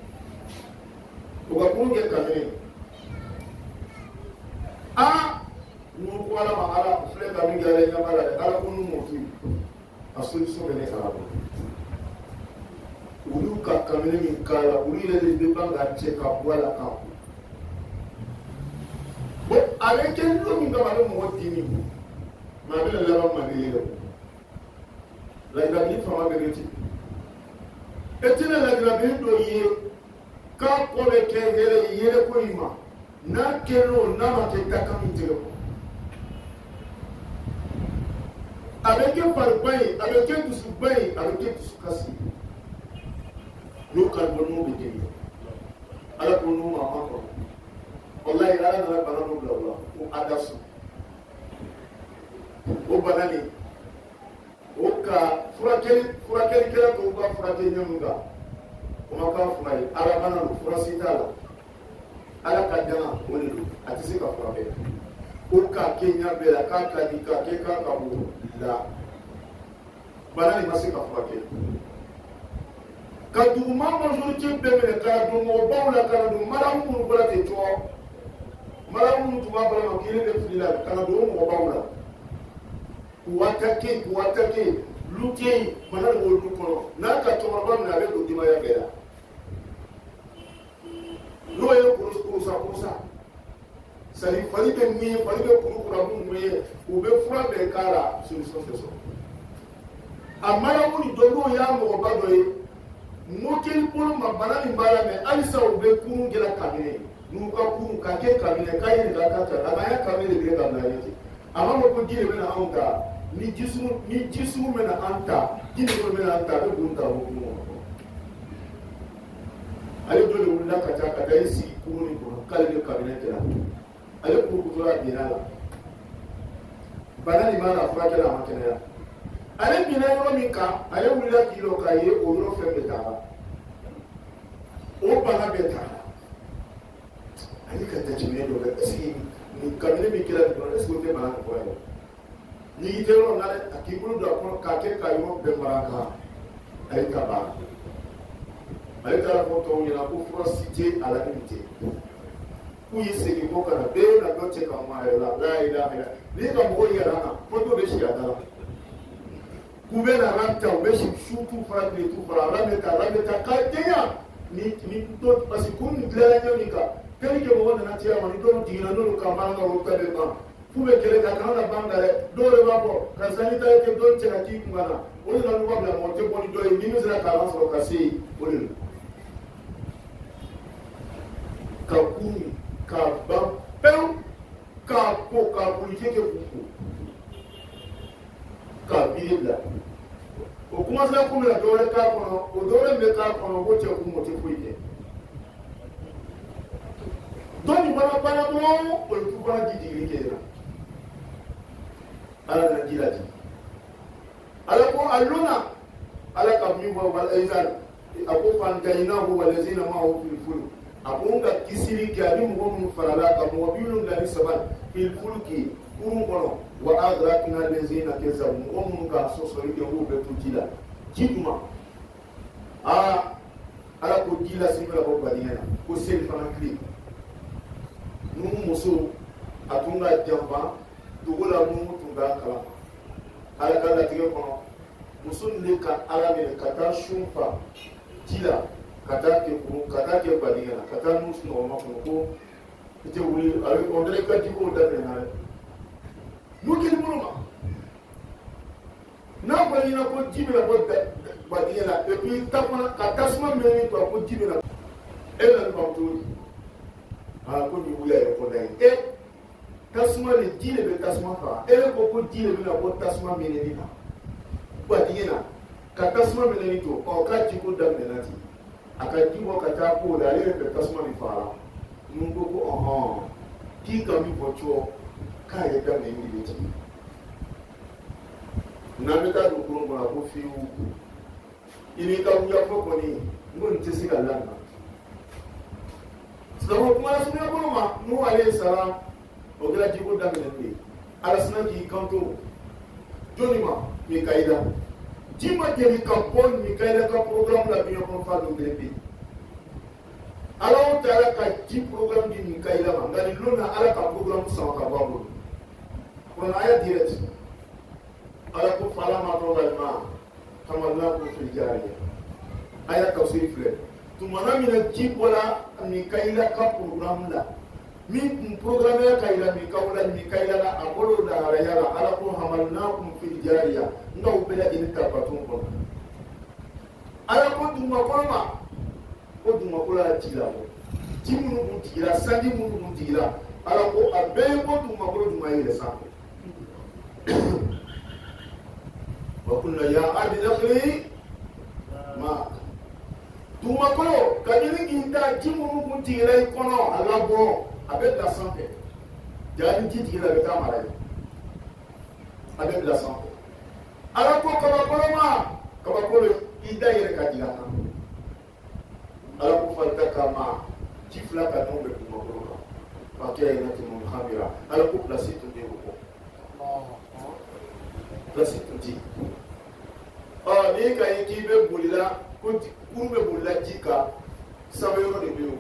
Oka puru je kami ni. Ah. Nous voilà ma frère Camille Galé Gamara, ala ko nous montrer a solution de l'écart. Ulu ka Camille min kala, ulu le de banga che ka wala ka. Bon, avec quel nom nous avons mon dimi. Ma belle la ma ngile. La grabine fama bereti. Etine la grabine do ye ka ko le ke hele yele ko ima. Na kelo na ma ke takamintelo. Avec un parpaing, avec un tout sous-bain, avec un tout sous-cassé. Nous calmons les dégâts. Alors pour nous, maman, Allah est là dans la banane au blabla, au adasso. Au banane. Au cas, furakel, furakel, quel est le cas furakel nyamunga? Au maca furail, à la banane, furacitala. À la cadena, on est là. À tisser qu'à furakel. Oka Kenya bela kaka dika keka kabu la banani masika fwake kaduma majorité bemele kala do mo bawla kala do maramu mu bala te to maramu mu tuma bala no kile de filila kala do mo bawla kuwatake kuwatake luke manal wo luko na ka to mabam na be do dima ya bela no yo kurus kurusa kurusa sari fali be mi fali be kuru kura mu mu u be fura be kala solution c'est ça amara mu ni dogo ya mo ba do yi mo kel polo ma bana ni bala me alisa u be kuru gela kamine nu ka kuru ka ke kamine ka yi ga ka ta ama ya kamine be ga na yi ama mo ko gire be na anta ni jisu ni jisu me na anta gine ko me na anta be gunta mo mo ale do le wula ka ta ka dai si kuru ni ko kala be kamine ta ale kuru kutura binala banani mana furake la makenea ale bina yoro minka ale wulila kilo ka ye o yoro fɛn bɛ taa o bana bɛ taa ale ka jateminɛ dɔ bɛ est-ce que nin kabini min kɛra nin kɔnɔ est-ce que o tɛ bana nin kɔrɔ ye n'i y'i tɛ yɔrɔ na a k'i bolo don a kɔnɔ k'a kɛ ka yɔrɔ bɛɛ mara kan ale ka ban ale taara fɔ tɔw ɲɛna ko fura si tɛ a la min tɛ k'u y'i segin ko kana bɛɛ na dɔ cɛ ka ma yɛrɛ la la ilaha illa n'i ka mɔgɔ yɛrɛ na fo dɔ bɛ si a da la k'u bɛ na ranta u bɛ si su t'u fara tile t'u fara ala bɛ taa ala bɛ taa k'a tɛɲa ni ni to parce que kun dilanna ɲɛ min kan kɛli kɛ mɔgɔ nana caya ma ni dɔw jiginna n'olu ka ban ka o ta bɛ ban f'u bɛ kɛlɛ ka kana na ban ka dɛ dɔw yɛrɛ b'a fɔ karisa ni ta ye kɛ dɔ cɛ ka k'i kun ka na o de la n'u b'a bila mɔgɔ tɛ bɔ ni dɔ ye ni min sera k'a sɔrɔ ka se yen o de la ka kun ka ban pewu k'a ko k'a polisi kɛ k'u ko k'a biri bila o kuma sera kun na dɔwɛrɛ k'a kɔnɔ o dɔwɛrɛ min bɛ k'a kɔnɔ ko cɛ kun o tɛ foyi kɛ dɔnni fana banna dɔrɔn o ye tu fana ji jigin kɛ la ala nana ji lajɛ ala ko a lona ala ka min fɔ wala ezali a ko fantanyina ko wala zina ma o fili fulu a ko n ka kisiri kɛ ani mɔgɔ minnu farala ka mɔgɔ bi wolonwula ni saba fili fulu kɛ kurun kɔnɔ wa adrakna lezina kezabu mɔgɔ minnu ka sɔsɔli kɛ k'u bɛ to ji la ji duma aa ala ko ji la sin bɛ bɔ baliɲɛ na ko seli fana tile numu muso a tun ka janfa dogo la numu tun ka kalan ala ka latigɛ kɔnɔ muso nin de ka ala minɛ ka taa sun fa ji la ka taa kɛ kurun ka taa kɛ baliɲɛ na ka taa nu sunɔgɔma kɔnɔ ko i tɛ wuli a bɛ on dirait ka ji ko daminɛ na dɛ n'u kiri bolo ma n'a ko ɲina ko ji bɛna bɔ badingɛ la et puis takuma ka tasuma mɛnni to ko ji bɛna e na ba to ah ko ni wuya yɛrɛ ko da ye e tasuma de ji de bɛ tasuma faga e ko ko ji de bɛna bɔ tasuma mɛnni na badingɛ na ka tasuma mɛnni to ɔ k'a ji ko daminɛna ten a ka ji bɔ ka taa ko la ale yɛrɛ fɛ tasuma de faga mun ko ko ɔhɔn k'i ka min fɔ cogo k'a yɛrɛ daminɛ ni de ten n'an bɛ taa don kurun kɔnɔ ko fiyewu i n'i ka wuyafɔ kɔni n ko nin tɛ se ka lamɛn silamɛ kuma la sunuya kɔnɔ ma n'o ale sara o kɛra jiko daminɛ de ye alasina k'i kanto jɔnni ma Mikaila ji ma deli ka bɔ Mikaila ka programme la diɲɛ kɔnɔ fa don kelen pe ala o taara ka ji programme di Mikaila ma nka nin don na ala ka programme sama ka bɔ a bolo kɔnɔ a y'a direct ala ko fala ma tɔgɔ balima hamalna ko fil jariya a y'a tafsiri filɛ tumana min na ji bɔra Mikaila ka programme la min kun programme ka ila Mikaila Mikaila la a bolo da araya la ala ko hamalna ko fil jariya nga u bɛɛ lajɛlen ta baton kɔnɔ ala ko dugumakɔnɔ ma ko dugumakɔnɔ la ji la bɔ ji minnu kun tigila sanji minnu kun tigila ala ko a bɛɛ ye ko dugumakɔnɔ duguma yɛlɛ sanfɛ wa kunna ya ardi dakhli ma dugumakɔnɔ kabini k'i da ji minnu kun tigila i kɔnɔ a labɔ a bɛ bila sanfɛ jaabi ji tigila a bɛ taa mara ye a bɛ bila sanfɛ ala ko kabakɔrɔ ma kabakɔrɔ i da yɛrɛ ka jigin a kan ala ko falita kama ji fila ka ɲɔgɔn bɛ dugumakɔrɔ kan fa kɛ yɛrɛ tɛ mun hamira ala ko pilasi tun tɛ o kɔ pilasi tun tɛ ɔ n'i ka ye k'i bɛ bolila ko kuru bɛ bolila ji kan sanfɛyɔrɔ de bɛ yen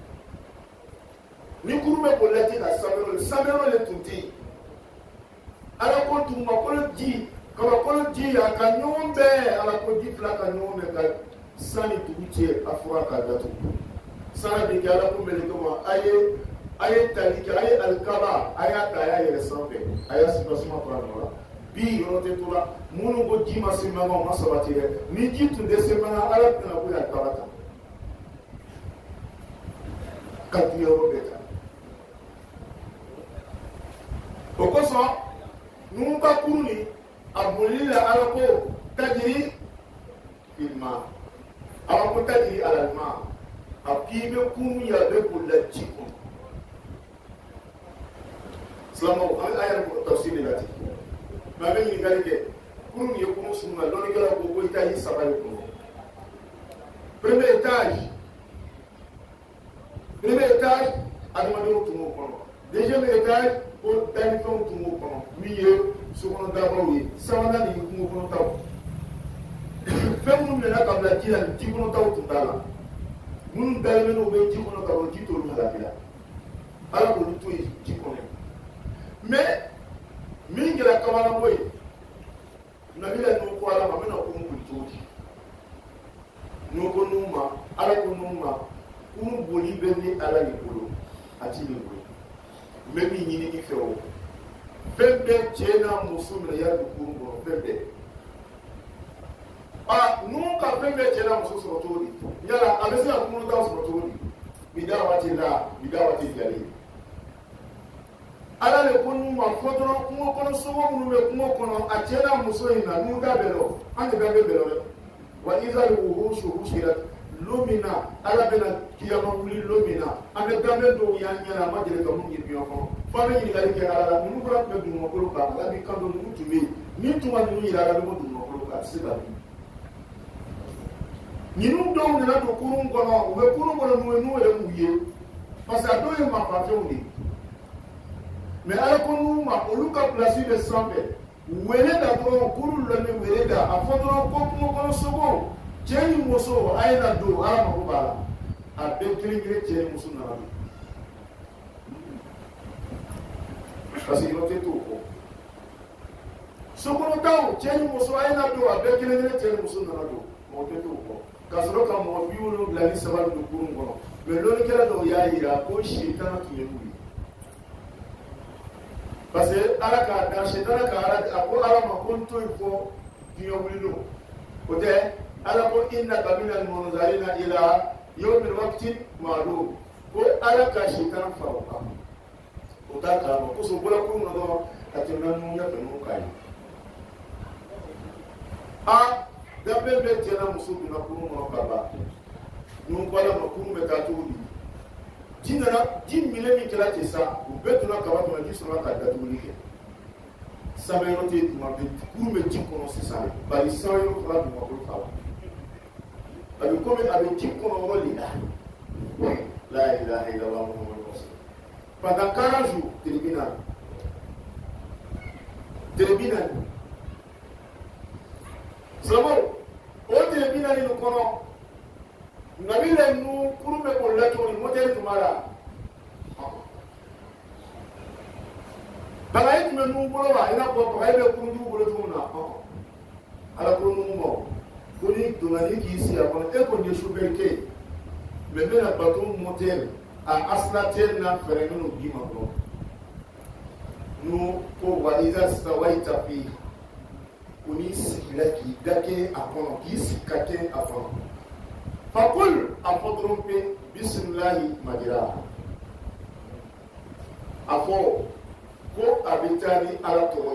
ni kuru bɛ bolila ji kan sanfɛyɔrɔ sanfɛyɔrɔ de tun tɛ yen ala ko dugumakɔrɔ ji kabakɔrɔ ji a ka ɲɔgɔn bɛɛ ala ko ji fila ka ɲɔgɔn bɛɛ ka sani dugu cɛ a fɔra k'a datugu sani bi kɛ ala ko mɛlɛkɛ ma a ye a ye tali kɛ a ye alikaba a y'a ta a y'a yɛrɛ sanfɛ a y'a sigi tasuma fara ɲɔgɔn la bi yɔrɔ tɛ to la minnu ko ji ma se mɛnga o ma sabati dɛ ni ji tun tɛ se mɛnga ala tɛna ko y'a kaba ta ka di yɔrɔ bɛɛ kan o kosɔn ninnu ka kuru ni a bolili la ala ko tajiri filma ala ko tajiri alalma a k'i bɛ kun ya bɛ bolila ji kɔnɔ silamɛw an a yɛrɛ tafsir de la ten mɛ a bɛ ɲininkali kɛ kurun ye kurun sugu la dɔnnikɛla ko ko étage saba de kɔnɔ premier étage premier étage adamadenw tun b'o kɔnɔ deuxième étage ko dannifɛnw tun b'o kɔnɔ min ye sokɔnɔ dabaw ye sabanan ni kungo kɔnɔ taw fɛn minnu minɛna ka bila ji la ni ji kɔnɔ taw tun t'a la minnu dalen bɛ n'u bɛ ji kɔnɔ ka bɔ ji t'olu halaki la ala k'olu to yen ji kɔnɔ mais min kɛra kamanabɔ ye nabila n'o ko ala ma n bɛna kurun boli cogo di n'o ko n'u ma ala ko n'u ma kurun boli bɛ ni ala de bolo a ti min bolo n bɛ min ɲini i fɛ o fɛn bɛɛ cɛ n'a muso minɛ y'a don kurun kɔnɔ fɛn bɛɛ a ninnu ka fɛn bɛɛ cɛ n'a muso sɔrɔ cogo di yala a bɛ se ka kurun taw sɔrɔ cogo di bi da waati la bi da waati jalen ala le ko n'u ma fɔ dɔrɔn kungo kɔnɔ sogo minnu bɛ kungo kɔnɔ a cɛ n'a muso in na n'u da bɛ lɔ an de bɛɛ bɛ bɛlɛ dɛ wa izali wuhusu husira lo min na ala bɛna kiyama wuli lo min na an bɛ danbe dɔw y'an ɲɛna a ma deli ka mun ye diɲɛ kɔnɔ fo an bɛ ɲininkali kɛ ala la ninnu fana tun bɛ dugumakolo kan ala b'i kan don ninnu tun bɛ yen min tun ka ninnu yira ala bɛ bɔ dugumakolo kan a tɛ se ka bin ninnu dɔw nana don kurun kɔnɔ u bɛ kurun kɔnɔ n'u ye n'u yɛrɛ m'u ye parce que a dɔw ye marifafɛnw de ye mais ala ko n'u ma olu ka pilasi bɛ sanfɛ wele da dɔrɔn kurun lamɛn wele da a fɔ dɔrɔn ko kungo kɔnɔ sogo cɛ ni muso a ye na don ala mako b'a la a bɛɛ kelen kelen cɛ ni muso nana don parce que yɔrɔ tɛ t'o kɔ sokɔnɔtaw cɛ ni muso a ye na don a bɛɛ kelen kelen cɛ ni muso nana don mɔgɔ tɛ t'o kɔ ka sɔrɔ ka mɔgɔ bi wolonwula ni saba don kurun kɔnɔ mais lɔnnikɛla dɔw y'a yira ko sitana tun ye n'u ye parce que ala k'a dan sitana ka ala a ko ala ma ko n to yen fɔ dunya wulino o de ala ko innaka minal munzarina ila yawmil waqti ma'lum ko ala ka shaitan fawqa o ta ka ko so bola ko no do atina nu ya no kai a dambe be tena musubi na kuru no baba nu bala no kuru be ta tuli jinara jin mile mi kala tesa u betu na kawa to na jisu na ka da tuli ke sabe no te ma be kuru me jin kono sisa bali sayo ko la mo ko kawa bali ko me abe jin kono ro li la ilaha illallah muhammadur rasul pendant quarante jours tribunal tribunal Samo, o tribunal ni kono nabile nu kurume ko lato ni model tumara bala it me nu bolo wa ina ko ko hebe kundu bolo tumna ala ko nu mo ko ni tunani ki si abon e ko ni shuberke me me na batum model a aslatel na ferenu bima ko nu ko wa iza stawaita fi kuni sigila ki dake akono ki sikake akono fakul apodrompe bismillahi majira afo ko abitani ala toyi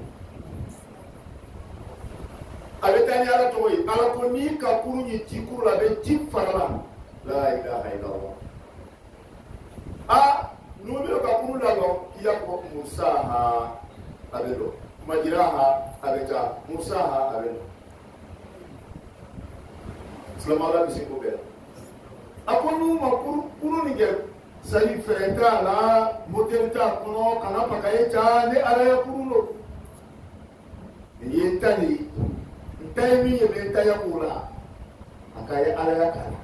abitani ala toyi ala ko ni ka kuru ni tikuru la be tik farala la ilaha illallah a no be ka kuru la no ya ko musa ha abelo majiraha abeta musaha abeta slamala bisi ko bela akonu makuru kunu ni gel sali ferenta la motelta kono kana pakayeta ne ala kuruno ni yentani ntaymi yebenta yakula akaya ala yakala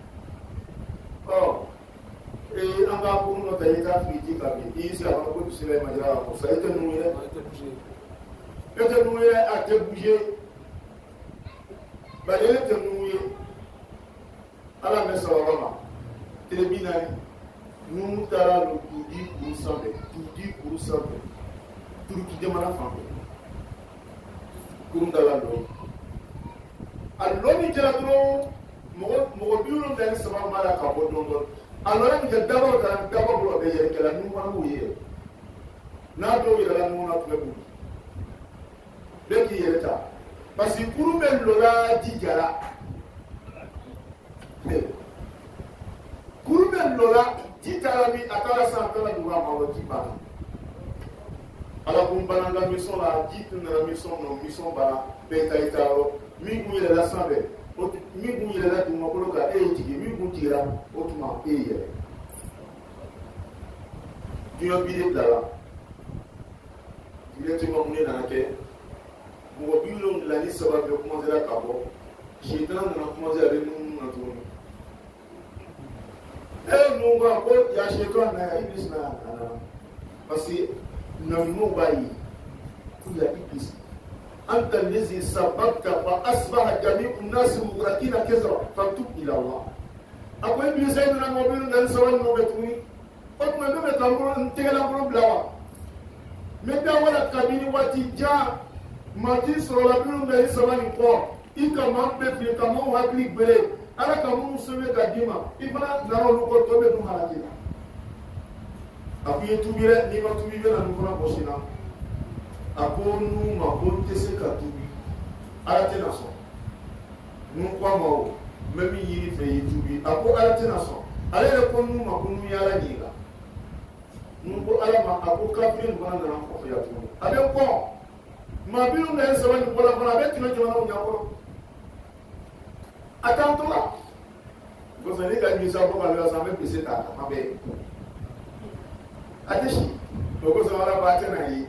oh e anga kuruno tayeta fiti kabi isi abako bisile majiraha ko sayte nuire Peut-être nous a été bougé. Balé te noué. À la messe au Roma. Tribunal. Nous tara le toudi pour sambe. Toudi pour sambe. Tout qui demande à faire. Comme dans la loi. Alors, il y a trop. Mon bureau d'un savant mal à capot. Alors, il y a d'abord d'abord le meilleur que la nous va mouiller. N'a pas eu la nous n'a pas eu. Beki yeta parce que kuru men lola dijara kuru men lola dijara mi akala sa akala duwa ma wati ba ala kum bananga mission la jitu na mission no mission ba beta itaro mi gu ile la sambe mi gu ile la duma ko ka e jigi mi gu tira otuma e ye dio bide dala ile timo mune na ke mo bilon la ni sababu de commencer à cabo j'étais dans la commencer à nous na tout eh nous va ko ya shaitan na iblis na na parce que nous nous bayi ku ya iblis anta allazi sababta fa asbaha jami'un nas mughraqina kazra fatub ila allah ako iblis ay na mo bilon dan sawan mo betuni ko mo be tambro ntegala ko blawa mais da wala kabini wati ja mati sɔrɔ la minnu bɛ i saba nin kɔ i ka maa bɛɛ fili ka maaw hakili gbele ala ka minnu sɛbɛn ka d'i ma i fana nana olu kɔ tɔ bɛ dun halaki la a ko i ye tubi dɛ n'i ma tubi i bɛ na nin fana bɔsi la a ko n'u ma ko n tɛ se ka tubi ala tɛna sɔn n'u ko a ma o n bɛ min ɲini fɛ i ye tubi a ko ala tɛna sɔn ale yɛrɛ ko n'u ma ko n'u ye ala ɲininka n'u ko ala ma a ko kafiri nin fana nana kɔfɛ yan tuguni a bɛ n kɔ. Ma bilu na saba ni bola bola be tino jona o nyako atanto la ko se ni ga ni sa ko ba le sa me pese ta ma be adeshi ko ko sa wala ba ta na yi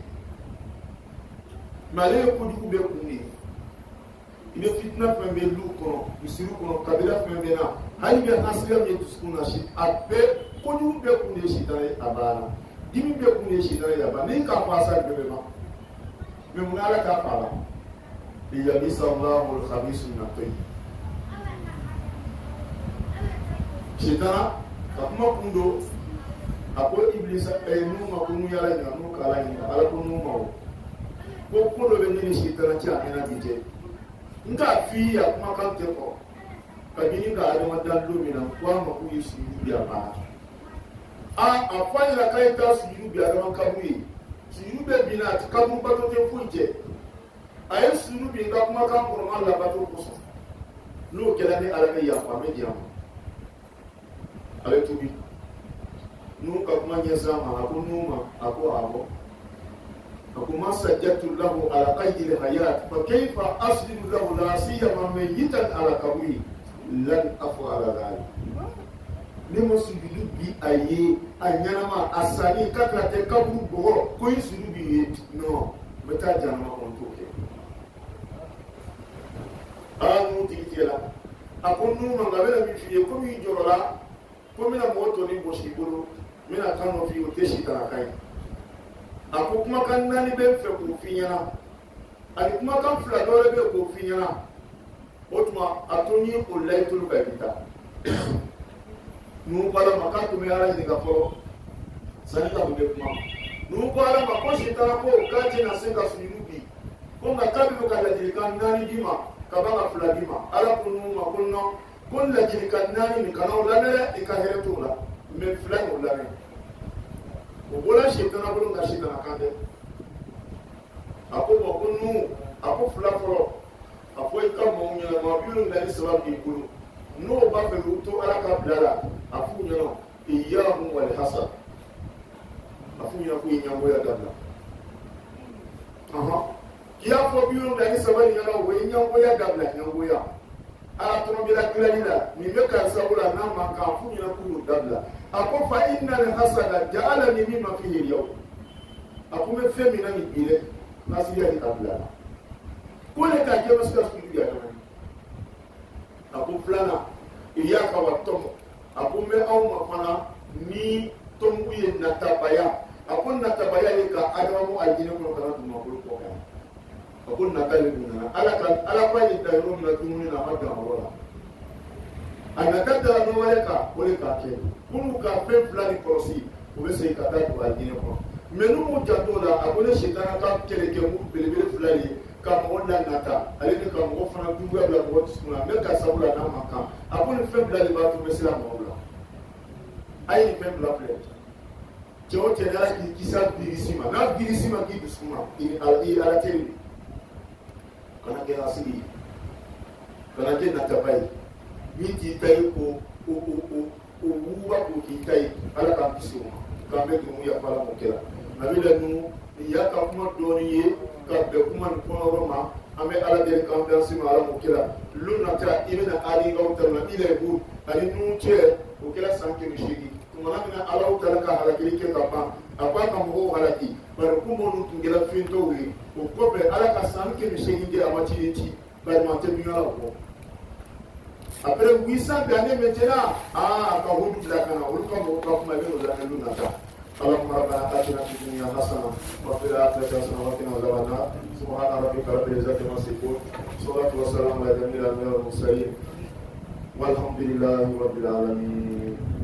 male ko du be ku ni ine fitna fe be lu ko isiru ko kabila fe be na hani be hasira me tuskuna shi abe ko du be ku ni shi dare abana dimi be ku ni shi dare abana ni ka pasa be be ma mais mon ala ka fala il y a mis Allahu al-khabith an-naqi shitana akuma kundo apo iblis ay nu ma kunu yala ni nu kala ni ala kunu ma ko ko do be ni shitana cha ina bije nka fi ya kuma kan te ko kabini ga adama dallo mina kwa ma ku yi sujudu ya ba a a fa ila kai ta sujudu ya adama kabuyi sujudu be bina ta kabu bato te funje ayi sujudu bi ga kuma kan ko Allah bato ko so no kela ni ala ya fa me diam ale tubi nu ka kuma nyesa ma ko numa ako abo ako masajjatu lahu ala qaydil hayat fa kayfa asjudu lahu la siyama mayitan ala kaburi lan afala dhalik ni musujudu bi aye anyama asani kakate kaburu bo ko yusudu bi no meta janama kon toke anu tikela ako numa ngabela mi fiye ko mi jorola ko mina moto ni boshibulu mina kano fi uteshi tarakai ako kuma kan nani be fe ko finyana ali kuma kan fla dole be ko finyana otuma atoni ko laytul babita nu bala makatu me ara ni gafo sani ka be kuma nu bala makoshi tara ko kaje na senga sunubi ko ngatabi ko kala dilikan nani dima kabanga fla dima ala kunu makunno kun la dilikan nani ni kana ulana ikahere tula me fla ulana o bola shetana bolo nga shetana kande ako mo kunu ako fla folo ako ikamo nya ma bilu ngani sabab di kunu no ba fe luto ala ka blala afu nya no iyahu wal hasad afu nya ko nya mo ya dabla aha kia fo bilu ngani sabab nya no we nya mo ya dabla nya mo ya ala to bila kilalila ni meka sabula na ma ka afu nya ko dabla ako fa inna al hasada ja'alani mimma fihi al-yawm ako me femi na ni bile nasiya ni kabla ko le ka je maska su ya na ako plana iyaka wa tomo ako me au mafana ni tomu ye natabaya ako natabaya ni ka adamu aljine ko kana dum ko ko ka ako natale dunana ala kan ala kwa ni dayro na dumuni na madda wala anakata no wale ka wale ka ke kunu ka fe flani korosi ube se ka ta ko aljine ko menu mu jatola abone shetana ka kele ke mu belebele flani ka mo na nata ale ne ka mo fana dungu ya bla ko tsuna me ka sabula na maka abone fe flani ba to mesela mo bla ai fe bla fle jo te na ki kisa birisima na birisima ki bisuma in al i ala teri kana ke asili kana ke natabai miti tayi ko o o o o wuwa ko ki tayi ala ka kisi o ka be dum ya fala mo kela nabila nu ya ka kuma doni ye ka be kuma ko roma ame ala de ka dansi ma ala mo kela lunna ta ibina ali ga utarna ile bu ali nu che o kela sanke mi shigi kuma na mina ala utala ka hala kili ke ka pa apa ka mo halaki bar kuma nu tungela finto wi o ko be ala ka sanke mi shigi de amati eti bar ma te bi ala ko après huit cents années maintenant ah ka hudu la kana hudu ka mo ka kuma be la kana lunna ta اللهم ربنا آتنا في الدنيا حسنة وفي الآخرة حسنة وقنا عذاب النار سبحان ربك رب العزة عما يصفون والصلاة والسلام على جميع الأنبياء والمرسلين والحمد لله رب العالمين.